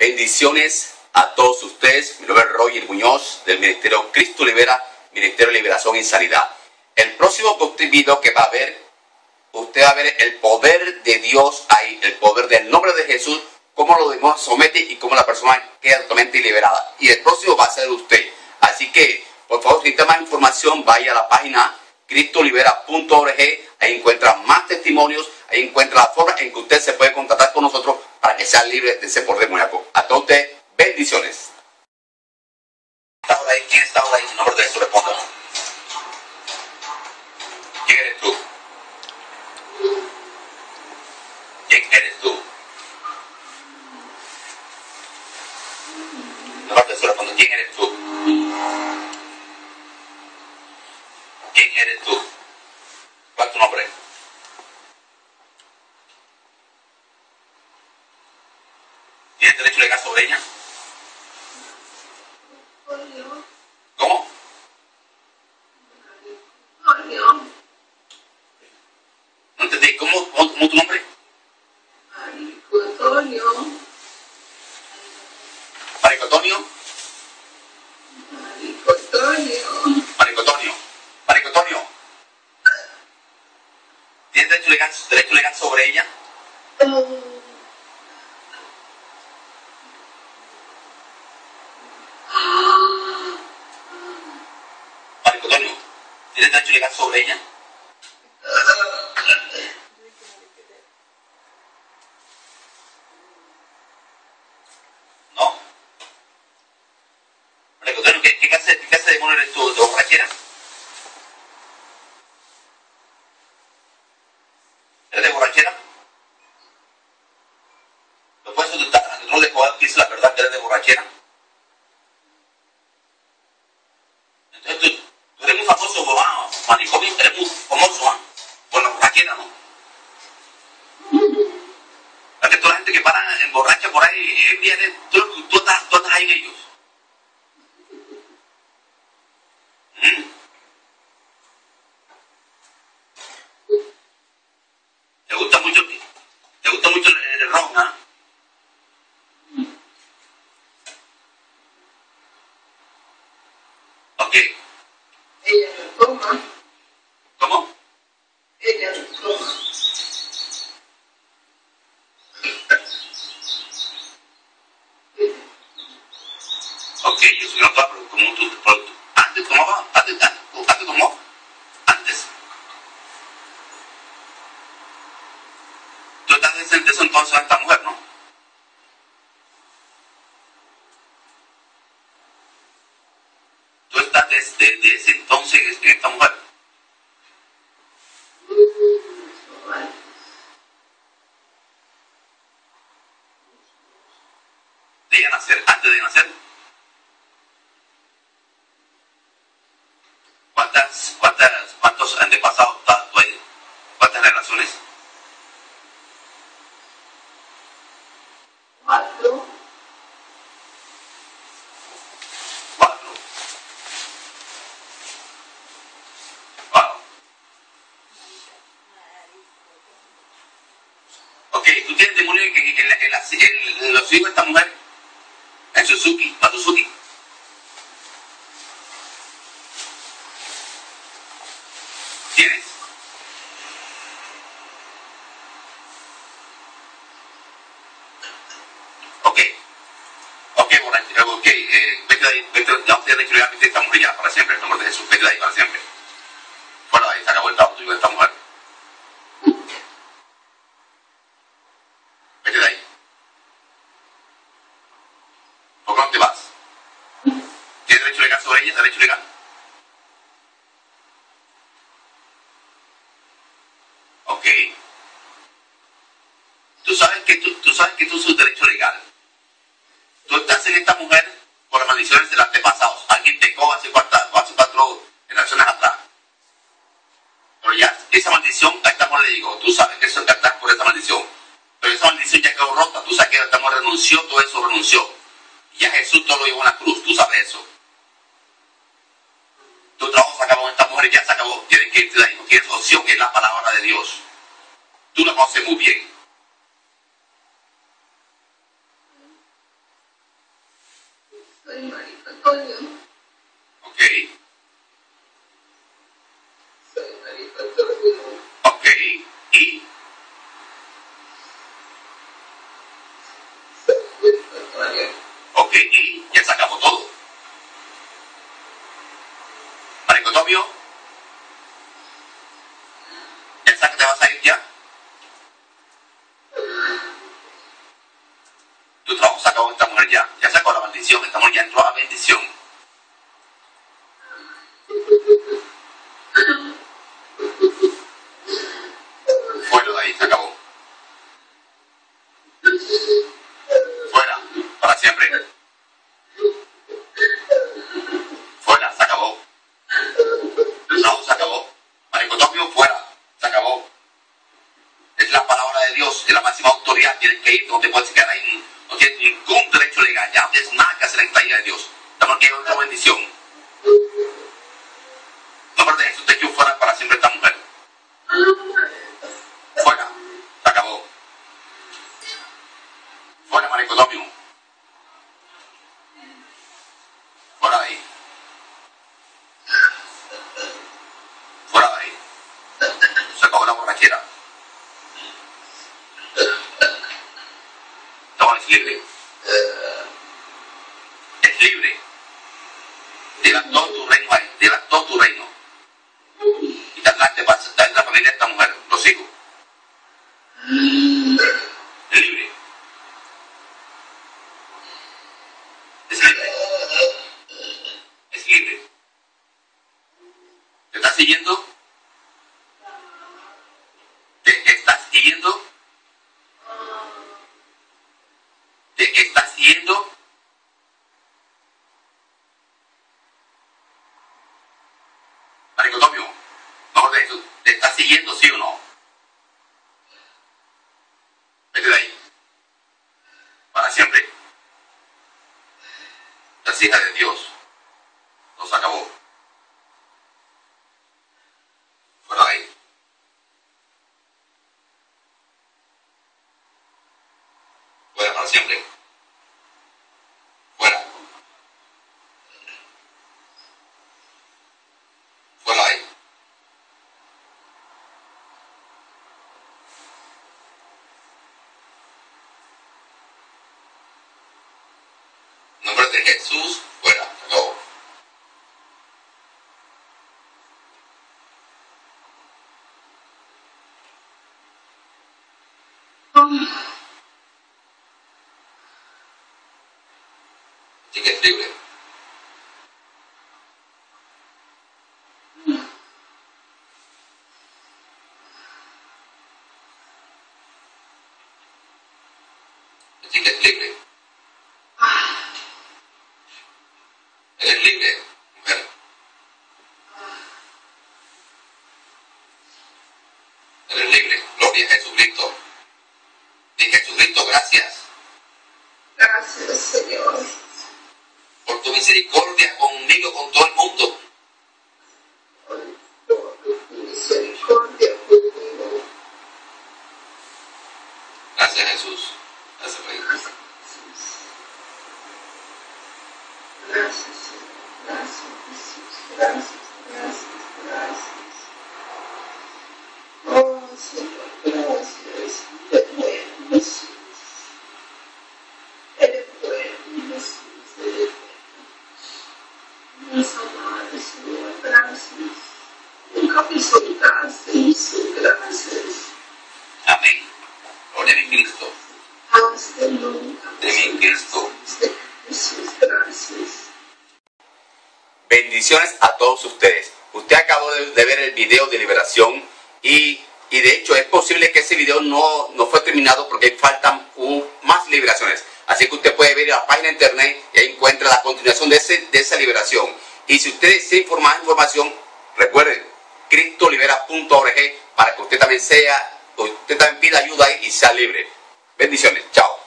Bendiciones a todos ustedes. Mi nombre es Roger Muñoz del Ministerio Cristo Libera, Ministerio de Liberación y Sanidad. El próximo video que va a ver, usted va a ver el poder de Dios ahí, el poder del nombre de Jesús, cómo los demonios somete y cómo la persona queda totalmente liberada. Y el próximo va a ser usted. Así que, por favor, si necesita más información, vaya a la página cristolibera.org. Ahí encuentra más testimonios, ahí encuentra la forma en que usted se puede contactar con nosotros para que sea libre de ese poder demoníaco. A todos ustedes, bendiciones. ¿Quién está ahí? En nombre de Jesús, responda. ¿Quién eres tú? ¿Quién eres tú? En nombre de Jesús, responda. ¿Quién eres tú? ¿Quién eres tú? ¿Cuál es tu nombre? ¿Tienes derecho legal sobre ella? ¿Cómo? No entendí. ¿Cómo tu nombre? Marico Antonio. Marico Antonio. ¿Tienes derecho legal sobre ella? Marico Antonio, ¿tienes derecho legal sobre ella? No. Marico Antonio, ¿qué clase de demonio eres tú? ¿De borrachera? ¿Eres de borrachera? ¿Lo puedes soltar ante el trono de Jehová que dice la verdad que eres de borrachera? Entonces tú eres muy famoso, manicomio, eres muy famoso, por la borrachera, ¿no? Porque toda la gente que para en borracha por ahí, tú estás ahí en ellos. ¿Te gusta mucho el ron, ¿ah? Ok. Ella lo toma. ¿Cómo? Ella lo toma. Ok, yo soy una pero como tú, antes tomaba, antes tomó, antes. Tú estás desde eso entonces a esta mujer, ¿no? Tú estás desde ese entonces en esta mujer. De ella nacer, antes de nacer. ¿Cuántos antepasados tú ahí? ¿Cuántas relaciones? 4. 4. Wow. Ok, tú tienes demonio en los hijos de esta mujer. En Suzuki, la Suzuki. ¿Tienes? Ok, borracho, ok, vete de ahí, ya usted le quiero meter esta mujer ya para siempre, en el nombre de Jesús, vete de ahí para siempre. Fuera de ahí, se acabó el trabajo tuyo de esta mujer. Vete de ahí. ¿Por qué no te vas? ¿Tienes derecho legal sobre ella? ¿Derecho legal? Ok. Tú sabes que tú es un derecho legal. Tú estás en esta mujer por las maldiciones de los antepasados. Alguien te coja hace cuatro generaciones atrás. Pero ya esa maldición, a esta mujer le digo, tú sabes que eso estás por esa maldición. Pero esa maldición ya quedó rota. Tú sabes que esta mujer renunció, todo eso renunció. Ya Jesús todo lo llevó a una cruz. Tú sabes eso. Tu trabajo se acabó en esta mujer, ya se acabó. Tienes que irte de ahí. No tienes opción, que es la palabra de Dios. Tú la conoces muy bien. soy Marito Antonio. Ok. Soy Marito Antonio. Ok. Y Soy Marito Antonio. ok, y ya se acabó todo. Maricotopio, ¿ya sabes que te vas a ir ya? Tu trabajo se acabó con esta mujer ya. Ya se acabó la maldición. Esta mujer ya entró a la bendición. Fuera de ahí, se acabó. Fuera, para siempre. Fuera, se acabó. El trabajo se acabó. Maricotopio, fuera, se acabó. Es la palabra de Dios, es la máxima autoridad. Tienes que ir, no te puedes quedar ahí. No tienes ningún derecho legal, ya no tienes nada que hacer en esta isla de Dios. Estamos aquí en otra bendición. No pertenece usted que fuera para siempre esta mujer. Fuera, se acabó. Fuera, maricotopio. Fuera de ahí. Fuera de ahí. Se acabó la borrachera. No, es libre. Es libre. Lleva todo tu reino ahí. Lleva todo tu reino. Y te la familia de esta mujer. Los hijos. Es libre. Es libre. Es libre. ¿Te estás siguiendo? ¿Te estás siguiendo? ¿Te estás siguiendo? Maricotopio, no de eso. ¿Te estás siguiendo, sí o no? Vete de ahí. Para siempre. Las hijas de Dios. Nos acabó. Fuera de ahí. Fuera para siempre. Fuera. Fuera de ahí. En nombre de Jesús, fuera. Se acabó. Así que es libre. Así que es libre. Eres libre, mujer. Eres libre. Gloria a Jesucristo. Y Jesucristo, gracias Gracias, Señor. por tu misericordia conmigo, con todo el mundo. Por tu misericordia conmigo. Gracias, Jesús. Gracias, Rey. Gracias, Jesús. Gracias, Señor. Gracias, Jesús. Gracias, gracias, gracias. Oh, Señor, gracias. Eres bueno, Jesús. Eres bueno, Jesús. Eres bueno. Nos amado, Señor. Gracias. Nunca me soltaste, Jesús. Gracias. Amén. Gloria a mi Cristo. Hasta nunca. De mi Cristo. Jesús, gracias. Bendiciones a todos ustedes. Usted acabó de ver el video de liberación y de hecho es posible que ese video no fue terminado porque faltan más liberaciones. Así que usted puede ver la página de internet y ahí encuentra la continuación de esa liberación. Y si usted desea más información, recuerden cristolibera.org para que usted también pida ayuda y sea libre. Bendiciones. Chao.